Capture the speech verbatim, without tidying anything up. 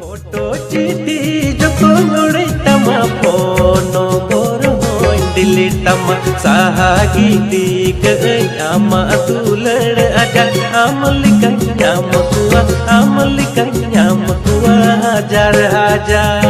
photo चिठी जो को मुड़े तमा फोनो बोर होई डिलीट तमा साहागी दिग आमा तुलड़ आजा आमलिका न्याम कुआ आमलिका न्याम कुआ हजार हजार